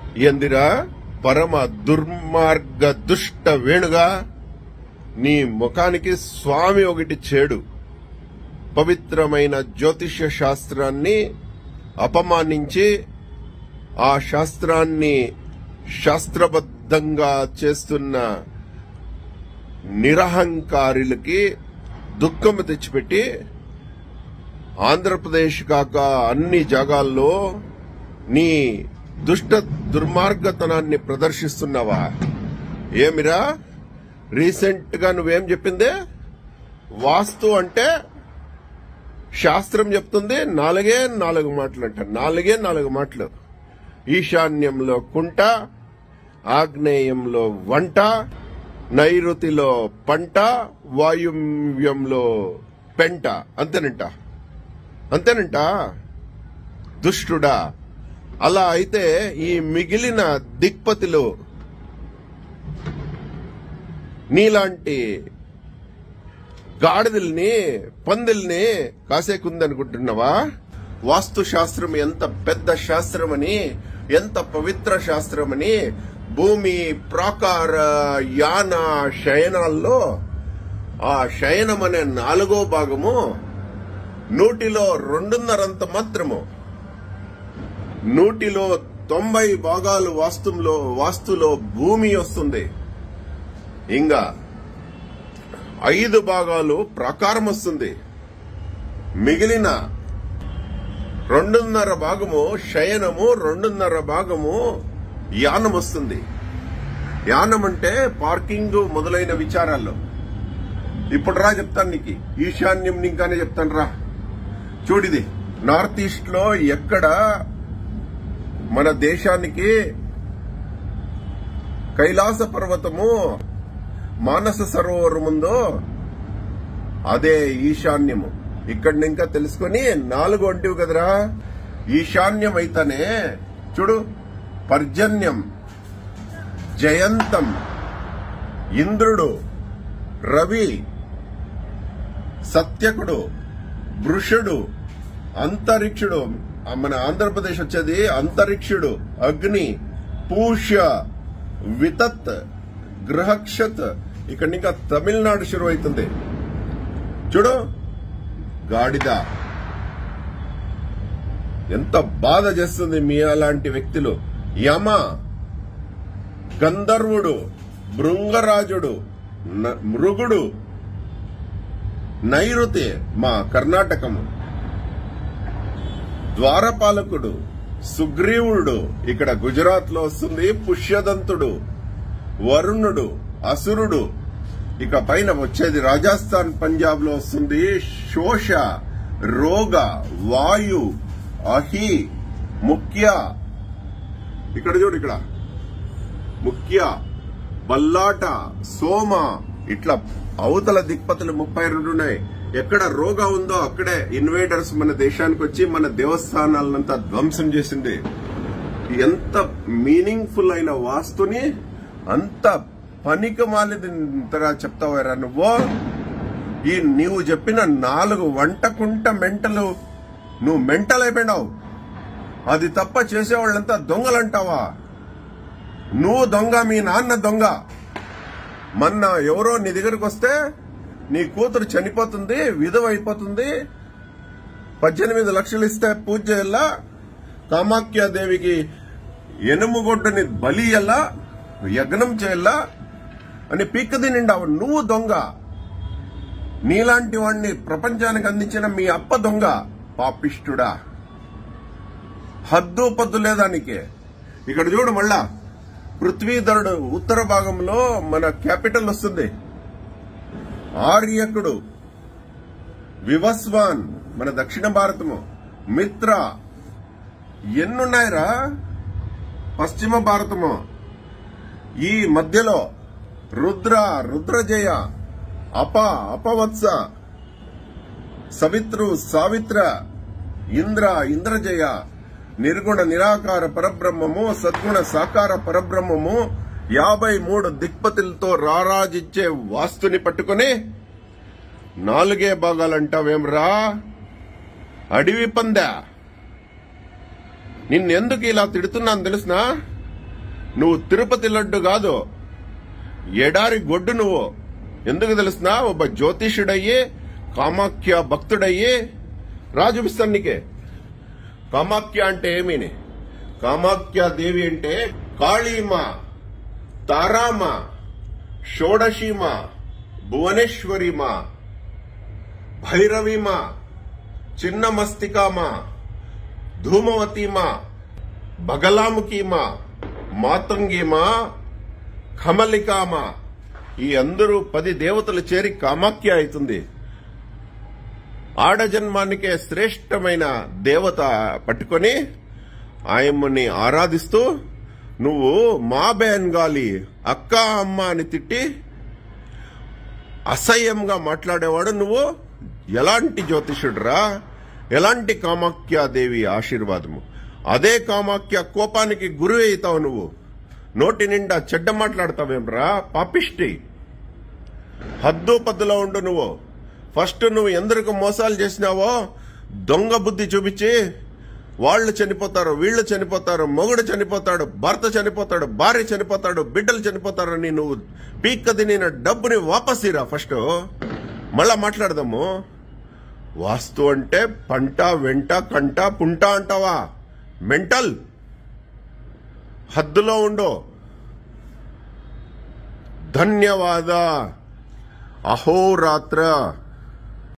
ఎందిరా పరమ దుర్మార్గ దుష్ట వేణుగా, నీ ముఖానికి స్వామి ఒకటి చేడు. పవిత్రమైన జ్యోతిష్య శాస్త్రాన్ని అపమానించి ఆ శాస్త్రాన్ని శాస్త్రబద్ధంగా చేస్తున్న నిరహంకారులకి దుఃఖము తెచ్చిపెట్టి ఆంధ్రప్రదేశ్ కాక అన్ని జాగాల్లో నీ దుష్ట దుర్మార్గతనాన్ని ప్రదర్శిస్తున్నావా? ఏమిరా రీసెంట్ గా నువ్వేం చెప్పిందే? వాస్తు అంటే శాస్త్రం చెప్తుంది 4 మాటలు అంట. 4 మాటలు. ఈశాన్యంలో కుంట, ఆగ్నేయంలో వంట, నైరుతిలో పంట, వాయువ్యంలో పెంట. అంతేనంట. దుష్టుడా. అలా అయితే ఈ మిగిలిన దిక్పతిలో నీలాంటి గాడిదల్ని, పందిల్ని కాసేకుందనుకుంటున్నావా? వాస్తు శాస్త్రం ఎంత పెద్ద శాస్త్రమని, ఎంత పవిత్ర శాస్త్రమని భూమి ప్రాకార యాన శయనాల్లో ఆ శయనం అనే 4వ భాగము 100లో 2.5 మాత్రము. 100లో 90 భాగాలు వాస్తులో భూమి వస్తుంది. ఇంకా 5 భాగాలు ప్రాకారం వస్తుంది. మిగిలిన 2.5 భాగము శయనము, 2.5 భాగము యానం వస్తుంది. యానం అంటే పార్కింగ్ మొదలైన విచారాల్లో. ఇప్పుడు రా చెప్తాను నీకు. ఈశాన్యం ఇంకానే చెప్తాను రా. చూడిది నార్త్ ఈస్ట్ లో ఎక్కడ మన దేశానికి కైలాస పర్వతము, మానస సరోవరం ఉందో అదే ఈశాన్యము. ఇక్కడ ఇంకా తెలుసుకొని 4 అంటివి కదరా. ఈశాన్యం అయితేనే చూడు, పర్జన్యం, జయంతం, ఇంద్రుడు, రవి, సత్యకుడు, వృషుడు, అంతరిక్షుడు. మన ఆంధ్రప్రదేశ్ వచ్చేది అంతరిక్షుడు, అగ్ని, పూష్య, వితత్, గ్రహక్షత్. ఇక్కడ ఇంకా తమిళనాడు శురు అవుతుంది. చూడు గాడిద. ఎంత బాధ చేస్తుంది మీ అలాంటి వ్యక్తులు. యమ, గంధర్వుడు, భృంగరాజుడు, మృగుడు, నైరుతి మా కర్ణాటకము, ద్వారపాలకుడు, సుగ్రీవుడు ఇక్కడ గుజరాత్ లో వస్తుంది, పుష్యదంతుడు, వరుణుడు, అసురుడు. ఇక పైన వచ్చేది రాజస్థాన్, పంజాబ్ లో వస్తుంది శోష, రోగ, వాయు, అహి, ముఖ్య. ఇక్కడ చూడు, ఇక్కడ ముఖ్య, బల్లాట, సోమ. ఇట్లా అవతల దిక్పతులు 32 ఉన్నాయి. ఎక్కడ రోగ ఉందో అక్కడే ఇన్వేడర్స్ మన దేశానికి వచ్చి మన దేవస్థానాలంతా ధ్వంసం చేసింది. ఎంత మీనింగ్ఫుల్ అయిన వాస్తుని అంత పనికి మాలిదిగా చెప్తావారా నువ్వు? ఈ నీవు చెప్పిన 4 వంటకుంట మెంటలు, నువ్వు మెంటల్ అయిపోయినావు. అది తప్ప చేసేవాళ్ళంతా దొంగలంటావా? నువ్వు దొంగ, మీ నాన్న దొంగ. మొన్న ఎవరో నీ దగ్గరకు వస్తే నీ కూతురు చనిపోతుంది, విధవ అయిపోతుంది, 18 లక్షలు ఇస్తే పూజ చేయాలా, కామాఖ్యాదేవికి ఎనుముగొడ్డుని బలి ఇయ్యాలా, యజ్ఞం చేయాలా అని పీక్కది నిండావు. నువ్వు దొంగ. నీలాంటి వాడిని ప్రపంచానికి అందించిన మీ అప్ప దొంగ. పాపిష్టుడా. హద్దు పద్దు లేదానికి. ఇక్కడ చూడు, మళ్ళా పృథ్వీధరుడు ఉత్తర భాగంలో మన క్యాపిటల్ వస్తుంది. ఆర్యకుడు, వివస్వాన్ మన దక్షిణ భారతము, మిత్ర. ఎన్నున్నాయిరా పశ్చిమ భారతము. ఈ మధ్యలో రుద్ర, రుద్రజయ, అపవత్స, సవిత్రు, సావిత్ర, ఇంద్ర, ఇంద్రజయ, నిర్గుణ నిరాకార పరబ్రహ్మము, సద్గుణ సాకార పరబ్రహ్మము, 53 దిక్పతులతో రారాజిచ్చే వాస్తుని పట్టుకుని 4 భాగాలంటావేమ్రా? అడవి పందా. నిన్నెందుకు ఇలా తిడుతున్నాను తెలుసునా? నువ్వు తిరుపతి లడ్డు కాదు, ఎడారి గొడ్డు నువ్వు. ఎందుకు తెలుసునా? ఒక్క జ్యోతిషుడయ్యి కామాఖ్య భక్తుడయ్యి చూపిస్తాను నీకే. కామాఖ్య అంటే ఏమీని? కామాఖ్య దేవి అంటే కాళీమ, తారామ, షోడశీమ, భువనేశ్వరిమ, భైరవీమ, చిన్న మస్తికామ, ధూమవతీమ, బగలాముఖీమ, మాతంగీమ, కమలికామ. ఈ అందరూ 10 దేవతలు చేరి కామాఖ్య అవుతుంది. ఆడజన్మానికే శ్రేష్టమైన దేవత పట్టుకొని ఆయమ్మని ఆరాధిస్తూ నువ్వు మా బెంగాలీ అక్క అమ్మ అని తిట్టి అసహ్యంగా మాట్లాడేవాడు నువ్వు. ఎలాంటి జ్యోతిషుడురా? ఎలాంటి కామాఖ్యాదేవి ఆశీర్వాదము? అదే కామాఖ్య కోపానికి గురి అవుతావు నువ్వు. నోటి నిండా చెడ్డ మాట్లాడతావేమ్రా పాపిష్టి. హద్దు పద్దులో ఉండు నువ్వు. ఫస్ట్ నువ్వు ఎందరికి మోసాలు చేసినావో దొంగ బుద్ధి చూపించి వాళ్ళు చనిపోతారు, వీళ్ళు చనిపోతారు, మొగుడు చనిపోతాడు, భర్త చనిపోతాడు, భార్య చనిపోతాడు, బిడ్డలు చనిపోతారని నువ్వు పీక్కది నేను డబ్బుని వాపసిరా. ఫస్ట్ మళ్ళా మాట్లాడదాము. వాస్తు అంటే పంట, వెంట, కంట, పుంట అంటావా? మెంటల్. హద్దులో ఉండు. ధన్యవాద. అహోరాత్ర.